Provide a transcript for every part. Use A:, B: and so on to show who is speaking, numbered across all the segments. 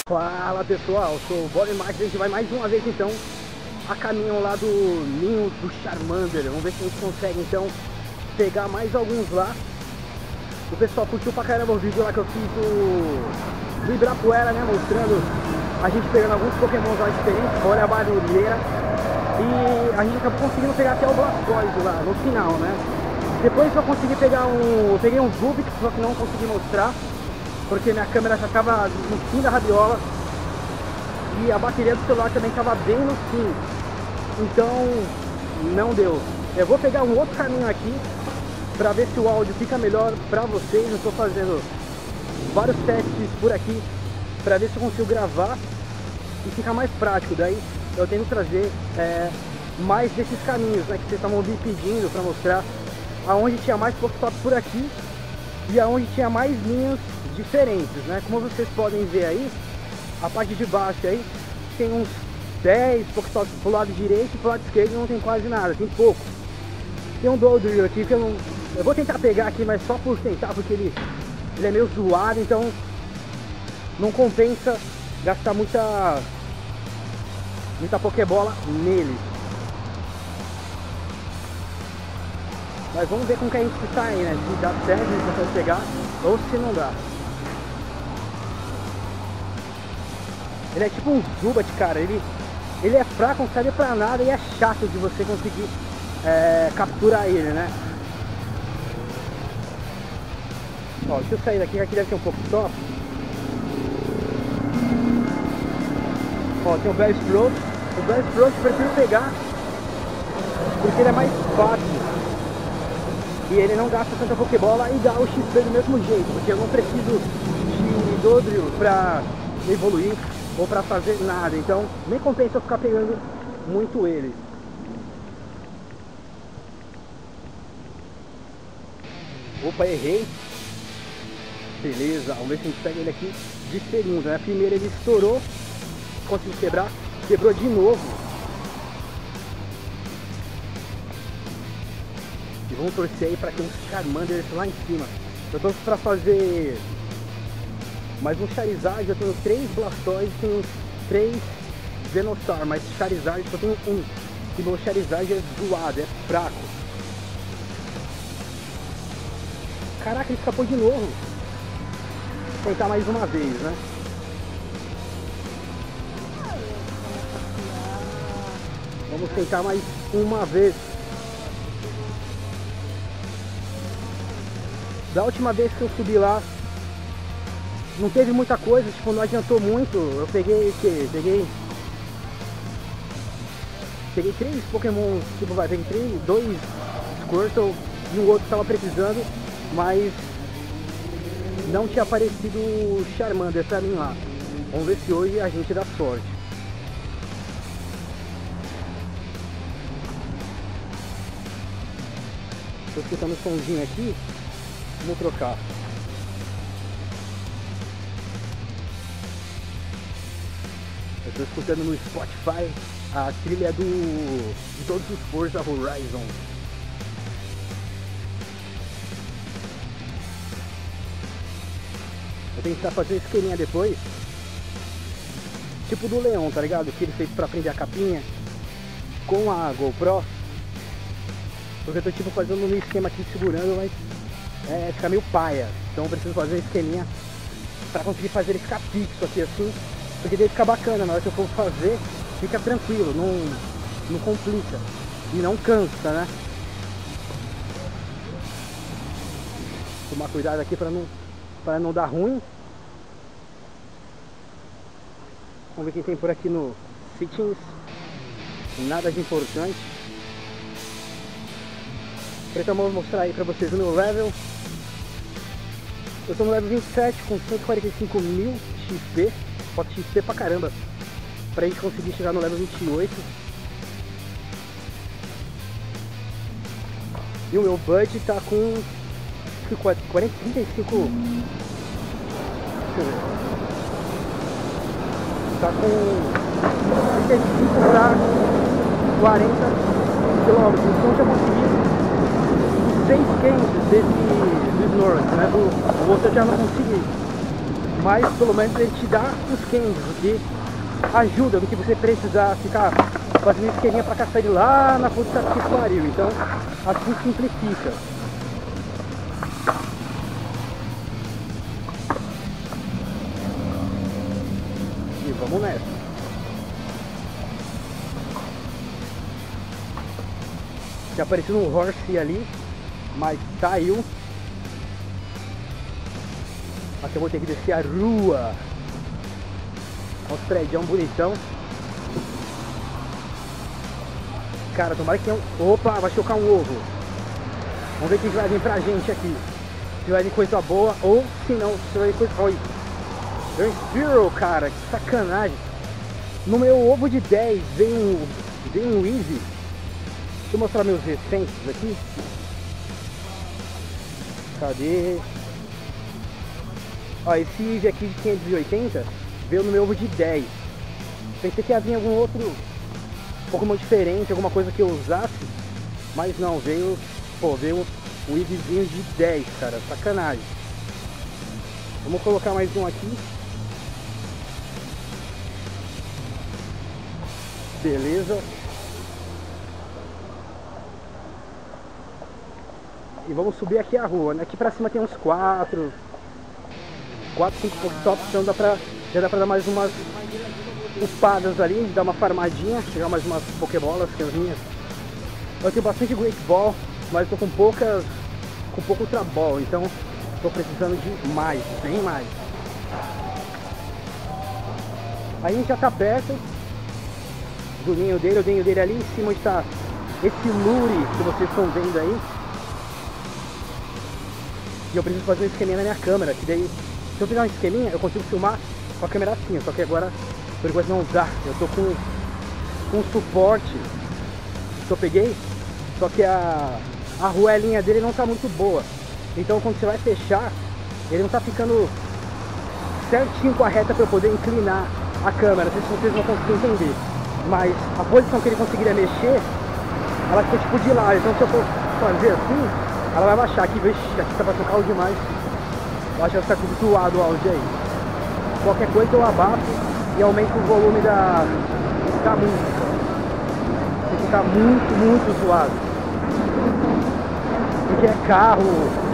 A: Fala pessoal, eu sou o Bob Marques. A gente vai mais uma vez então a caminho lá do ninho do Charmander. Vamos ver se a gente consegue então pegar mais alguns lá. O pessoal curtiu pra caramba o vídeo lá que eu fiz do Ibirapuera, né? Mostrando a gente pegando alguns pokémons lá diferentes. Olha a barulheira. E a gente acabou conseguindo pegar até o Blastoise lá no final, né? Depois eu consegui pegar eu peguei um Rubik, só que não consegui mostrar porque minha câmera já estava no fim da rabiola e a bateria do celular também estava bem no fim, então não deu. Eu vou pegar um outro caminho aqui para ver se o áudio fica melhor para vocês. Eu estou fazendo vários testes por aqui para ver se eu consigo gravar e ficar mais prático. Daí eu tento trazer mais desses caminhos, né, que vocês estavam me pedindo para mostrar aonde tinha mais Pokéstop por aqui e aonde tinha mais linhas diferentes, né? Como vocês podem ver aí, a parte de baixo aí tem uns 10 Pokéstops pro lado direito e pro lado esquerdo não tem quase nada, tem pouco. Tem um Dodrio aqui que eu vou tentar pegar aqui, mas só por tentar, porque ele é meio zoado, então não compensa gastar muita Pokébola nele. Mas vamos ver como que a gente está aí, né? Se dá certo, se consegue pegar ou se não dá. Ele é tipo um Zubat, cara. Ele é fraco, não serve pra nada e é chato de você conseguir capturar ele, né? Ó, deixa eu sair daqui, que aqui deve ter um Pokéstop. Ó, tem o Bellsprout. O Bellsprout eu prefiro pegar porque ele é mais fácil e ele não gasta tanta Pokébola e dá o XP do mesmo jeito, porque eu não preciso de Dodrio pra evoluir ou pra fazer nada, então nem compensa eu ficar pegando muito ele. Opa, errei. Beleza, vamos ver se a gente pega ele aqui de segunda, né? Primeiro ele estourou, conseguiu quebrar, quebrou de novo. E vamos torcer aí pra ter uns Charmander lá em cima. Eu tô pra fazer mais um Charizard, eu tenho 3 Blastoise, tenho 3 Venusaur, mas Charizard só tenho um. E meu Charizard é zoado, é fraco. Caraca, ele escapou de novo. Vou tentar mais uma vez, né? Vamos tentar mais uma vez. Da última vez que eu subi lá, não teve muita coisa, tipo, não adiantou muito. Eu peguei o quê? Peguei 3 Pokémon, tipo, peguei 2 Squirtle e um outro que tava precisando, mas não tinha aparecido Charmander pra mim lá. Vamos ver se hoje a gente dá sorte. Tô escutando um somzinho aqui, vamos trocar. Eu estou escutando no Spotify a trilha de todos os Forza Horizon. Vou tentar fazer um esqueminha depois, tipo do Leon, tá ligado? Que ele fez pra prender a capinha com a GoPro. Porque eu tô tipo fazendo um esquema aqui segurando, mas fica meio paia. Então eu preciso fazer um esqueminha pra conseguir fazer ele ficar fixo aqui assim. Porque daí fica bacana, na hora que eu for fazer, fica tranquilo, não complica e não cansa, né? Tomar cuidado aqui para não dar ruim. Vamos ver quem tem por aqui no Settings. Nada de importante. Então vou mostrar aí pra vocês o meu level. Eu tô no level 27 com 145 mil XP. Falta XP pra caramba pra gente conseguir chegar no level 28. E o meu budget tá com 35. Deixa eu ver. Tá com 35 pra 40 km. Então já consegui 6 games do Snorlax, né? O outro eu já não consegui. mas pelo menos ele te dá os candies, o que ajuda do que você precisar ficar fazendo esqueminha pra caçar ele lá na puta que pariu. Então assim simplifica. E vamos nessa. Já apareceu um horse ali, mas saiu. Aqui eu vou ter que descer a rua. Olha os prédios bonitão. Cara, tomara que tenha um... Opa, vai chocar um ovo. Vamos ver o que vai vir pra gente aqui. Se vai vir coisa boa ou se não, se vai vir coisa... Olha. Zero, cara, que sacanagem. No meu ovo de 10 vem um Easy. Deixa eu mostrar meus recentes aqui. Cadê? Ó, esse Easy aqui de 580 veio no meu ovo de 10. Pensei que ia vir algum outro um pouco mais diferente, alguma coisa que eu usasse, mas não, veio um Easyzinho de 10, cara, sacanagem. Vamos colocar mais um aqui. Beleza. E vamos subir aqui a rua, né? Aqui pra cima tem uns 4, 5 Pokéstops, então já dá pra dar mais umas upadas ali, dar uma farmadinha, chegar mais umas Pokébolas que as minhas. Eu tenho bastante Great Ball, mas tô com pouco Ultra Ball, então tô precisando de mais, bem mais. Aí a gente já tá perto do ninho dele, o ninho dele ali em cima está esse lure que vocês estão vendo aí. E eu preciso fazer um esqueminha na minha câmera, que daí, se eu fizer um esqueminha, eu consigo filmar com a câmera assim, só que agora, por enquanto não dá. Eu tô com um suporte que eu peguei, só que a arruelinha dele não tá muito boa. Então quando você vai fechar, ele não tá ficando certinho com a reta para eu poder inclinar a câmera. Não sei se vocês vão conseguir entender, mas a posição que ele conseguiria mexer, ela fica tipo de lado. Então se eu for fazer assim, ela vai baixar aqui. Vixe, aqui tá passando carro demais. Eu acho que vai ficar tudo zoado o áudio aí. Qualquer coisa eu abaixo e aumento o volume da música. Porque tá muito zoado. Porque é carro,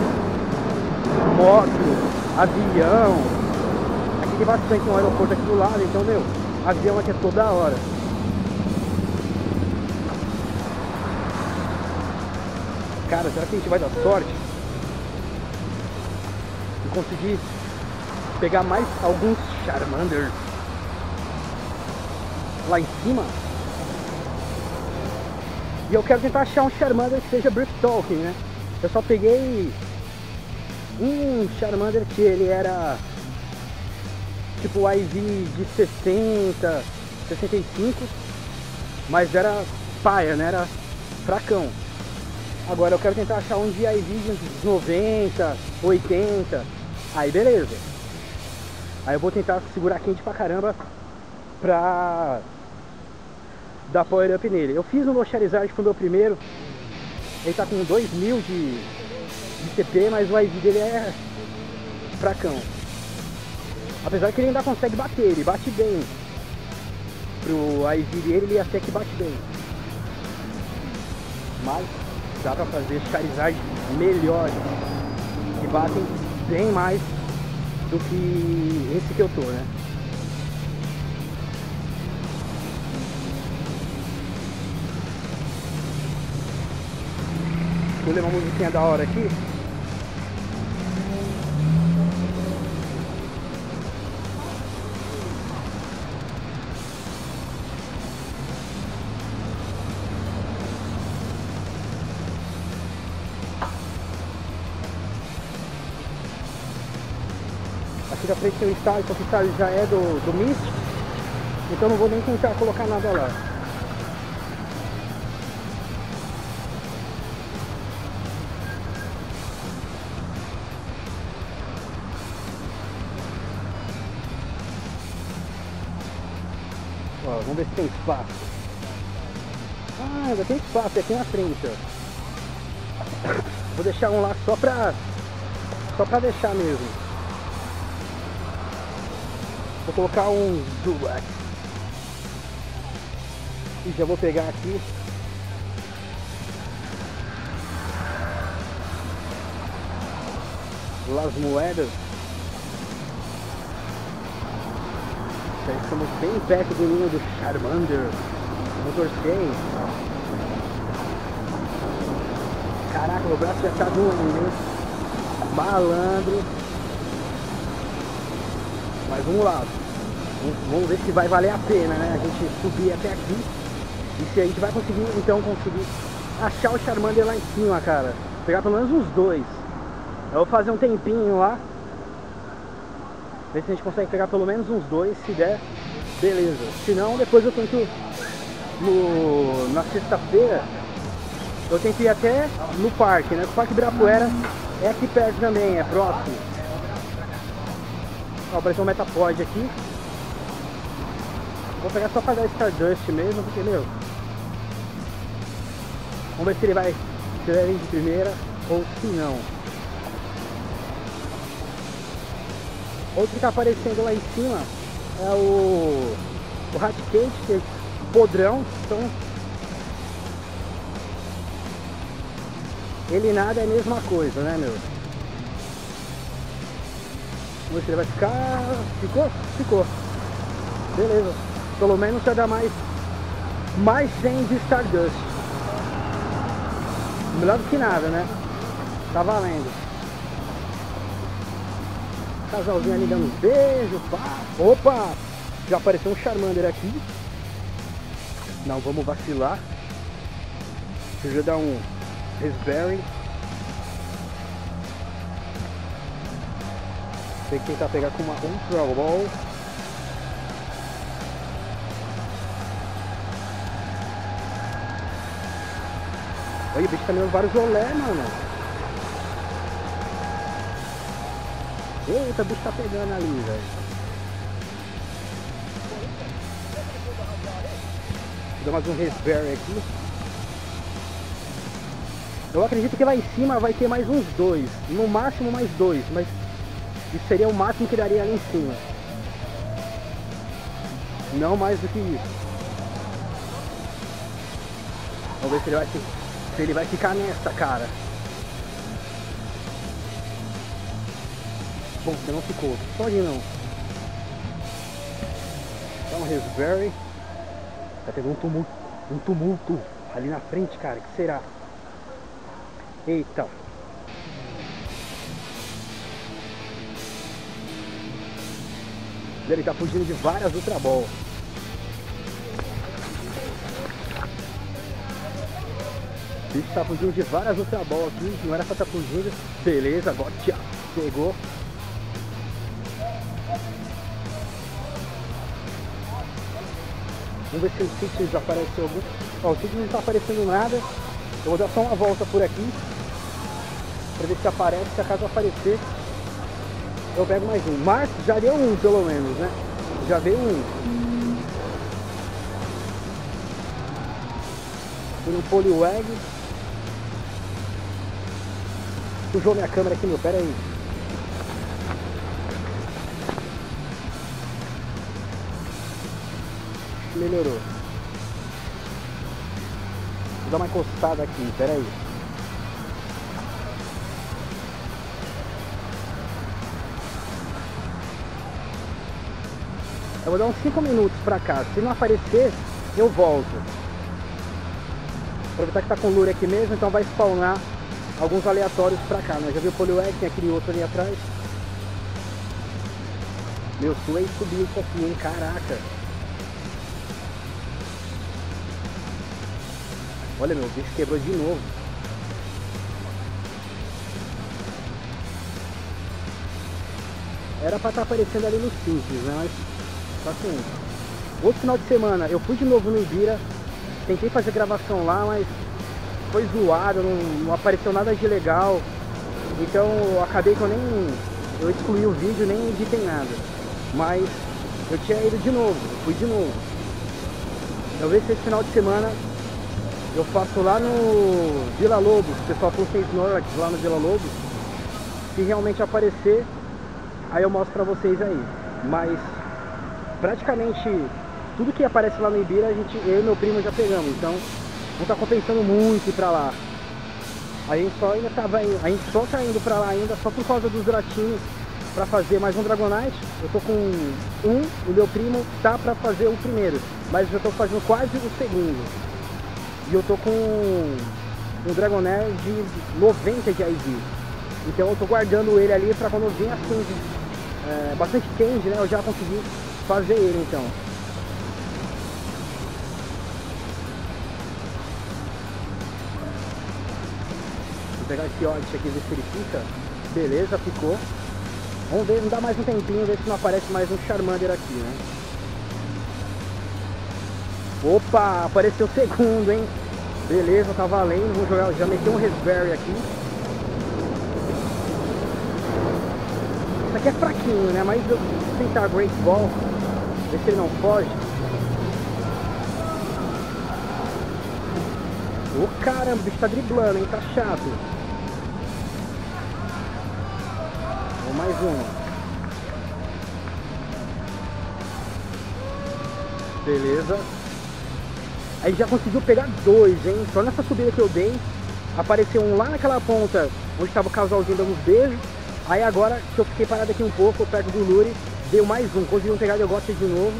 A: moto, avião. Aqui tem bastante um aeroporto aqui do lado, então, meu, avião aqui é toda hora. Cara, será que a gente vai dar sorte e conseguir pegar mais alguns Charmander lá em cima? E eu quero tentar achar um Charmander que seja Breathtalking, né? Eu só peguei um Charmander que ele era tipo IV de 60, 65, mas era paia, né? Era fracão. Agora eu quero tentar achar um de IV de 90, 80, aí beleza. Aí eu vou tentar segurar quente pra caramba pra dar power up nele. Eu fiz no meu Charizard, que foi o meu primeiro. Ele tá com 2000 de CP, mas o IV dele é fracão. Apesar que ele ainda consegue bater, ele bate bem. Pro IV dele, ele até que bate bem. Mas dá pra fazer Charizard melhores, que batem bem mais do que esse que eu tô, né? Vou levar uma musiquinha da hora aqui. Aqui da frente tem o estádio, só que o estádio já é do Mystic, então não vou nem tentar colocar nada lá. Ó, vamos ver se tem espaço. Ah, ainda tem espaço aqui na frente, ó. Vou deixar um lá só pra deixar mesmo. Vou colocar um Zubat. E já vou pegar aqui. Las moedas. Já estamos bem perto do ninho do Charmander. Motor 100. Caraca, meu braço já tá doendo, hein? Malandro. Mas vamos lá. Vamos ver se vai valer a pena, né? A gente subir até aqui. E se a gente vai conseguir, então, achar o Charmander lá em cima, cara. Pegar pelo menos uns dois. Eu vou fazer um tempinho lá. Ver se a gente consegue pegar pelo menos uns dois. Se der, beleza. Se não, depois eu tento na sexta-feira. Eu tento ir até no parque, né? O Parque Ibirapuera é aqui perto também, é próximo. Ó, apareceu um Metapod aqui. Vou pegar só pra dar Stardust mesmo, porque, meu... Vamos ver se ele vai vir de primeira ou se não. Outro que tá aparecendo lá em cima é o Raticate, que é podrão. Então, ele nada é a mesma coisa, né, meu? Vamos ver se ele vai ficar... Ficou? Ficou. Beleza. Pelo menos vai dar mais 100 de Stardust. Melhor do que nada, né? Tá valendo. Casalzinho ali dando um beijo, pá. Opa! Já apareceu um Charmander aqui. Não vamos vacilar. Deixa eu dar um Raspberry. Tem que tentar pegar com uma Ultra Ball. Olha, o bicho tá me dando vários olé, mano. Eita, o bicho tá pegando ali, velho. Vou dar mais um Raspberry aqui. Eu acredito que lá em cima vai ter mais uns dois. No máximo mais dois, mas isso seria o máximo que daria ali em cima. Não mais do que isso. Vamos ver se ele vai ficar nessa, cara. Bom, você não ficou. Pode não. Dá um Raspberry. Tá tendo um tumulto ali na frente, cara. O que será? Eita. Ele tá fugindo de várias Ultra Ball. O bicho tá fugindo de várias Ultra Ball aqui. Não era pra estar fugindo. Beleza, agora tchau. Pegou. Vamos ver se o Sixers apareceu algum. Ó, o Sixers não tá aparecendo nada. Eu vou dar só uma volta por aqui pra ver se aparece. Se acaso aparecer, eu pego mais um. Mas já deu um, pelo menos, né? Já veio um. Foi um Poliwag. Sujou minha câmera aqui, meu. Pera aí. Melhorou. Vou dar uma encostada aqui, pera aí. Eu vou dar uns 5 minutos pra cá. Se não aparecer, eu volto. Aproveitar que tá com lure aqui mesmo, então vai spawnar alguns aleatórios pra cá, né? Já viu o Poliwag, tem aquele outro ali atrás. Meu, Sway subiu isso aqui, hein? Caraca. Olha, meu, o bicho quebrou de novo. Era pra estar aparecendo ali no simples, né? Mas paciência. Outro final de semana, eu fui de novo no Ibira. Tentei fazer gravação lá, mas foi zoado, não apareceu nada de legal. Então eu acabei que eu excluí o vídeo, nem editei nada. Mas eu tinha ido de novo, fui de novo. Eu vejo se esse final de semana eu faço lá no Vila Lobos. O pessoal falou que Snorlax lá no Vila Lobos. Se realmente aparecer, aí eu mostro pra vocês aí. Mas praticamente tudo que aparece lá no Ibira, eu e meu primo já pegamos, então não tá compensando muito ir pra lá. A gente só tá indo pra lá ainda só por causa dos Dratinhos, pra fazer mais um Dragonite. Eu tô com o meu primo tá pra fazer o primeiro, mas eu tô fazendo quase o segundo. E eu tô com um Dragonair de 90 de IV. Então eu tô guardando ele ali pra quando vir assim, bastante change, né? Eu já consegui fazer ele então. Vou pegar esse Odyssey aqui, ver se ele fica. Beleza, ficou. Vamos ver, não dá mais um tempinho, ver se não aparece mais um Charmander aqui, né? Opa, apareceu o segundo, hein? Beleza, tá valendo. Vamos jogar, já meti um Raspberry aqui. Isso aqui é fraquinho, né? Mas eu vou tentar Great Ball, ver se ele não foge. Ô caramba, o bicho tá driblando, hein? Tá chato. Vou mais uma. Beleza. Aí já conseguiu pegar dois, hein? Só nessa subida que eu dei, apareceu um lá naquela ponta onde estava o casalzinho dando uns beijos. Aí agora que eu fiquei parado aqui um pouco, perto do Lure, deu mais um. Conseguiu pegar o Gotcha de novo.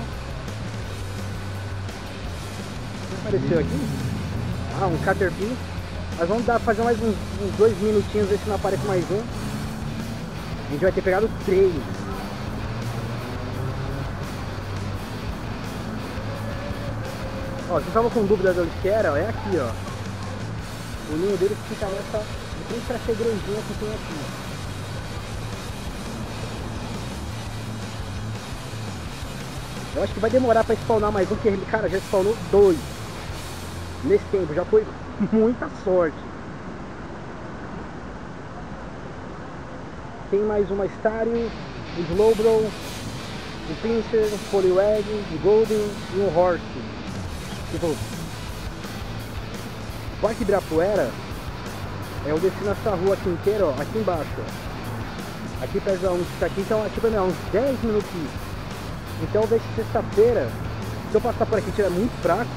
A: Apareceu aqui? Ah, um Caterpie. Mas vamos fazer mais uns 2 minutinhos, ver se não aparece mais um. A gente vai ter pegado 3. Ó, se estava com dúvida de onde que era, ó, é aqui, ó. O ninho dele fica nessa frente grandinha que tem aqui. Eu acho que vai demorar para spawnar mais um, porque, cara, já spawnou 2 nesse tempo, já foi muita sorte. Tem mais uma Stario, um Slowbro, um Pinsir, um Poliwag, um Golden e um Horse. Tipo, o Parque Ibirapuera, eu desci nessa rua aqui inteira, ó, aqui embaixo, ó. Aqui perto de onde está aqui, então tipo, uns 10 minutinhos. Então eu vejo sexta-feira, se eu passar por aqui e estiver muito fraco,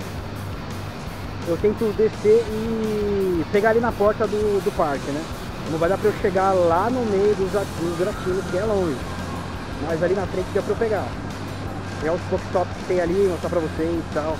A: eu tento descer e pegar ali na porta do parque, né? Não vai dar pra eu chegar lá no meio dos Gratinos, que é longe. Mas ali na frente dá pra eu pegar. Pegar os Pokéstops que tem ali, mostrar pra vocês e tal.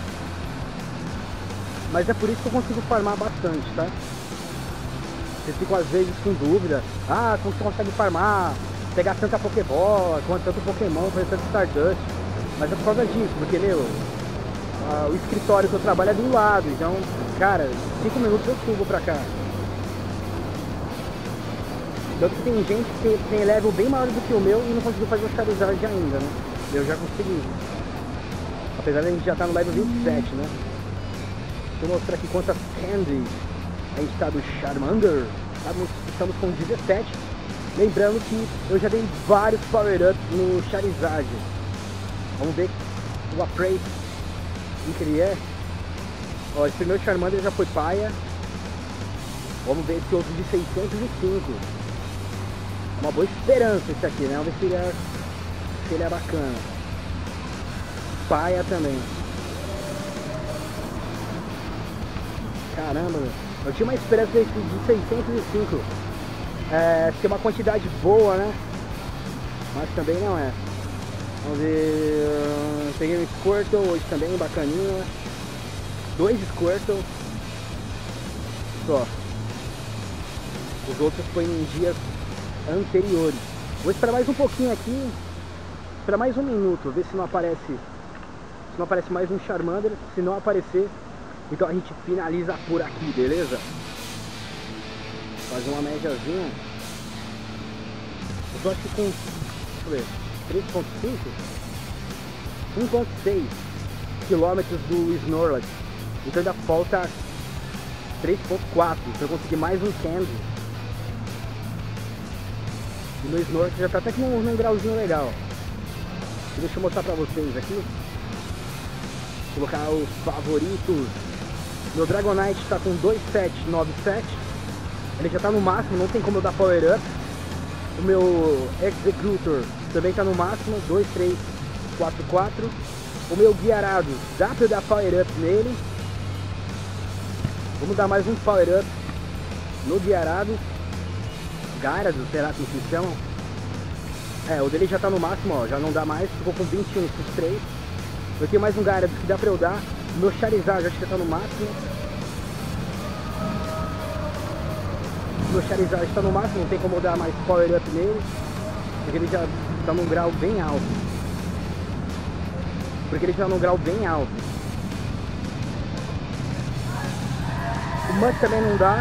A: Mas é por isso que eu consigo farmar bastante, tá? Vocês ficam às vezes com dúvida. Ah, como você consegue farmar? Pegar tanta Pokébola, tanto Pokémon, fazer tanto Stardust. Mas é por causa disso, porque, meu, o escritório que eu trabalho é do lado. Então, cara, 5 minutos eu subo pra cá. Tanto que tem gente que tem level bem maior do que o meu e não conseguiu fazer o Charizard ainda, né? Eu já consegui. Apesar de a gente já estar no level 27, né? Deixa eu mostrar aqui quantas candies a gente está do Charmander. Estamos com 17. Lembrando que eu já dei vários power-ups no Charizard. Vamos ver o upgrade que ele é. Ó, esse primeiro Charmander já foi paia. Vamos ver esse outro de 605. Uma boa esperança esse aqui, né? Vamos ver se ele é bacana. Paia também. Caramba, eu tinha uma esperança desse de 605 ser uma quantidade boa, né? Mas também não é. Vamos ver. Peguei um Squirtle hoje também, bacaninha. 2 Squirtle. Só. Os outros foi em dias anteriores. Vou esperar mais um pouquinho aqui. Esperar mais um minuto, ver se não aparece. Se não aparece mais um Charmander. Se não aparecer, então a gente finaliza por aqui, beleza? Fazer uma médiazinha. Eu tô acho que com, deixa eu ver, 3.5? 1.6 quilômetros do Snorlax. Então ainda falta 3.4. Então eu consegui mais um candy. E no Snorlax já tá até que num grauzinho legal. E deixa eu mostrar pra vocês aqui. Vou colocar os favoritos. Meu Dragonite está com 2797. Ele já está no máximo, não tem como eu dar power up. O meu Executor também está no máximo, 23 4x4. O meu guiarado, dá pra eu dar power up nele. Vamos dar mais um power up no guiarado. Gyarado, será que se chama? É, o dele já tá no máximo, ó, já não dá mais, ficou com 21 esses 3. Eu tenho mais um Gyarado que dá pra eu dar. O meu Charizard já acho que já tá no máximo. O meu Charizard está no máximo, não tem como eu dar mais power up nele, porque ele já tá num grau bem alto. O Mud também não dá.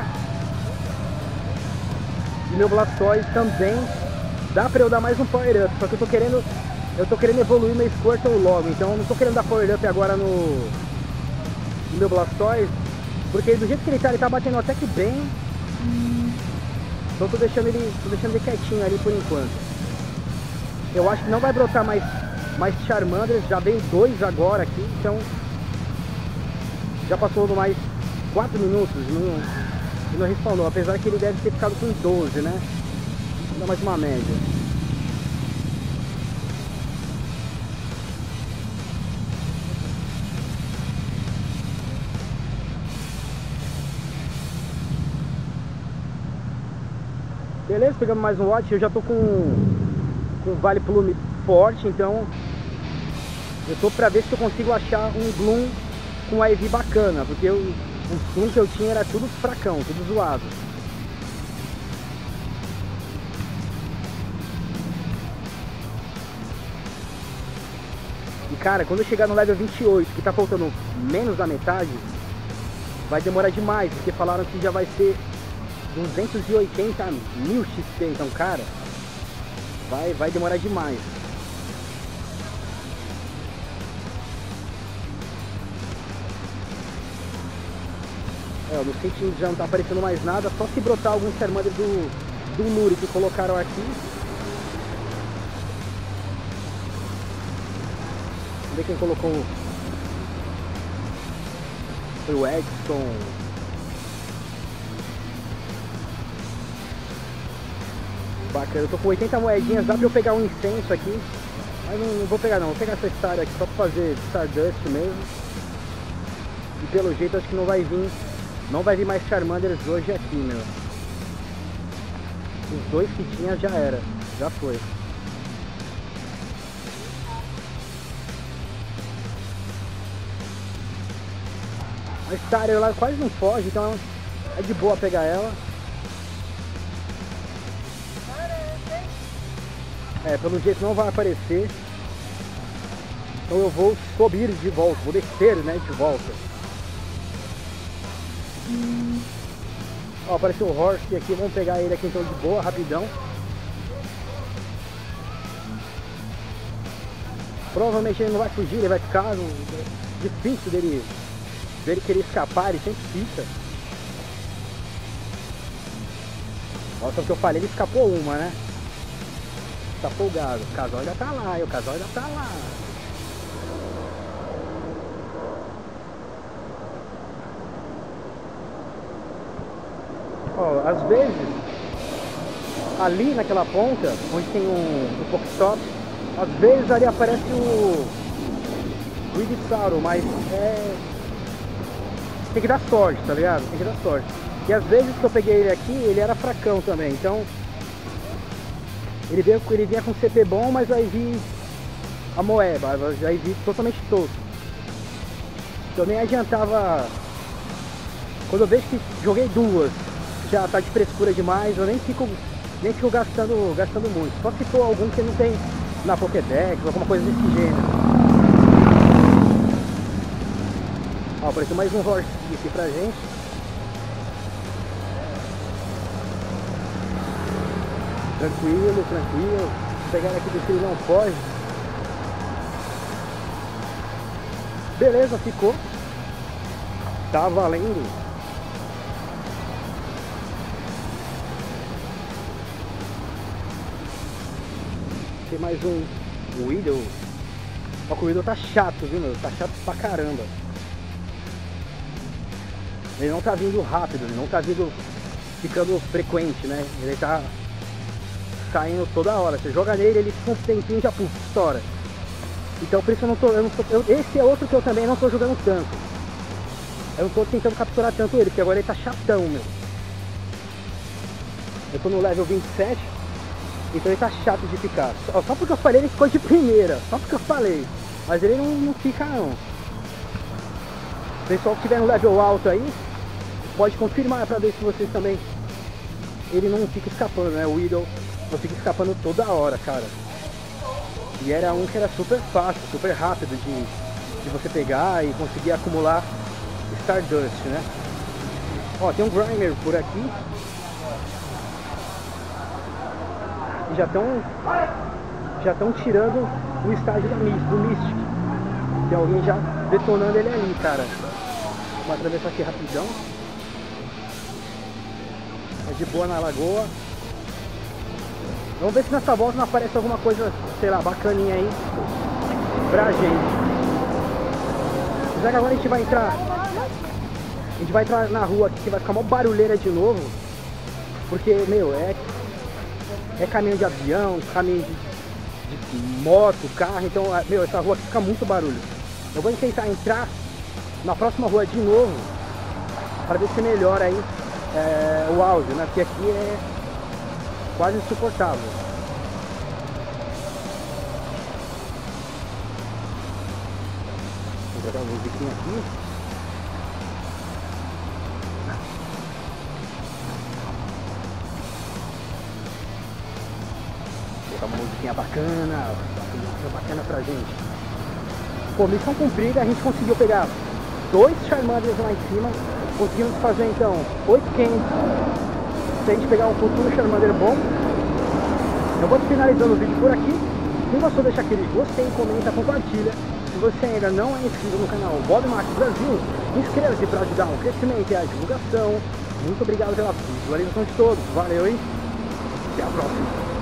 A: E meu Blastoise também dá pra eu dar mais um power up, só que eu tô querendo evoluir meu Squirtle logo, então eu não tô querendo dar power up agora no meu Blastoise, porque do jeito que ele tá batendo até que bem. Então tô deixando ele quietinho ali por enquanto. Eu acho que não vai brotar mais Charmanders, já veio 2 agora aqui, então já passou mais 4 minutos e não respawnou, apesar que ele deve ter ficado com 12, né? Vou dar mais uma média. Beleza, pegamos mais um watch. Eu já tô com Vale Plume forte, então eu tô pra ver se eu consigo achar um Gloom com a EV bacana, porque os Gloom que eu tinha era tudo fracão, tudo zoado. E cara, quando eu chegar no level 28, que tá faltando menos da metade, vai demorar demais, porque falaram que já vai ser 280 mil XP, então cara, vai demorar demais. É, no sentido já não tá aparecendo mais nada, só se brotar algum Charmander do Lure que colocaram aqui. Vamos ver quem colocou. Foi o Edson. Bacana, eu tô com 80 moedinhas, dá pra eu pegar um incenso aqui. Mas não vou pegar não, vou pegar essa Star aqui só pra fazer Stardust mesmo. E pelo jeito acho que não vai vir mais Charmanders hoje aqui, meu. Os 2 que tinha já era, já foi. A Star ela quase não foge, então é de boa pegar ela. É, pelo jeito não vai aparecer. Então eu vou subir de volta, vou descer, né, de volta. Ó, apareceu o Horse aqui, vamos pegar ele aqui então de boa, rapidão. Provavelmente ele não vai fugir, ele vai ficar difícil dele querer escapar, ele sempre fica. Olha só que eu falei, ele escapou uma, né? Tá folgado, o casal ainda tá lá, o casal ainda tá lá. Ó, às vezes, ali naquela ponta, onde tem um Pokestop, às vezes ali aparece o Ivysaur, mas tem que dar sorte, tá ligado? Tem que dar sorte. E às vezes que eu peguei ele aqui, ele era fracão também, então ele vinha com CP bom, mas aí vi a moeba, aí vi totalmente tosco. Eu nem adiantava. Quando eu vejo que joguei 2, já tá de frescura demais, eu nem fico gastando muito. Só se for algum que não tem na Pokédex, alguma coisa desse gênero. Ó, apareceu mais um Horse aqui pra gente. Tranquilo, tranquilo. Vou pegar aqui do que ele não foge. Beleza, ficou. Tá valendo. Tem mais um Widow. Ó, o Widow tá chato, viu, meu? Tá chato pra caramba. Ele não tá vindo rápido, ele não tá vindo ficando frequente, né? Ele tá saindo toda hora. Você joga nele, ele fica um tempinho e já puf, estoura. Então por isso esse é outro que eu também não tô jogando tanto. Eu não tô tentando capturar tanto ele, porque agora ele tá chatão, meu. Eu tô no level 27, então ele tá chato de ficar. Só porque eu falei ele ficou de primeira, só porque eu falei. Mas ele não fica não. O pessoal que tiver no level alto aí, pode confirmar pra ver se vocês também. Ele não fica escapando, né? O Idol não fica escapando toda hora, cara. E era um que era super fácil, super rápido de você pegar e conseguir acumular Stardust, né? Ó, tem um Grimer por aqui. E já estão tirando o estágio do Mystic. Tem alguém já detonando ele ali, cara. Vou atravessar aqui rapidão. É de boa na lagoa. Vamos ver se nessa volta não aparece alguma coisa, sei lá, bacaninha aí pra gente. Já que agora a gente vai entrar na rua aqui, que vai ficar uma barulheira de novo. Porque, meu, é caminho de avião, caminho de moto, carro. Então, meu, essa rua aqui fica muito barulho. Eu vou tentar entrar na próxima rua de novo para ver se melhora aí o áudio, né? Porque aqui é quase insuportável. Vou jogar uma musiquinha aqui. Vou botar uma musiquinha bacana pra gente. Pô, missão cumprida, a gente conseguiu pegar 2 Charmanders lá em cima. Conseguimos fazer então 800. Se a gente pegar um futuro Charmander bom. Eu vou finalizando o vídeo por aqui. Se gostou, deixa aquele gostei, comenta, compartilha. Se você ainda não é inscrito no canal Bob Max Brasil, inscreva-se para ajudar o crescimento e a divulgação. Muito obrigado pela visualização de todos. Valeu, hein? Até a próxima.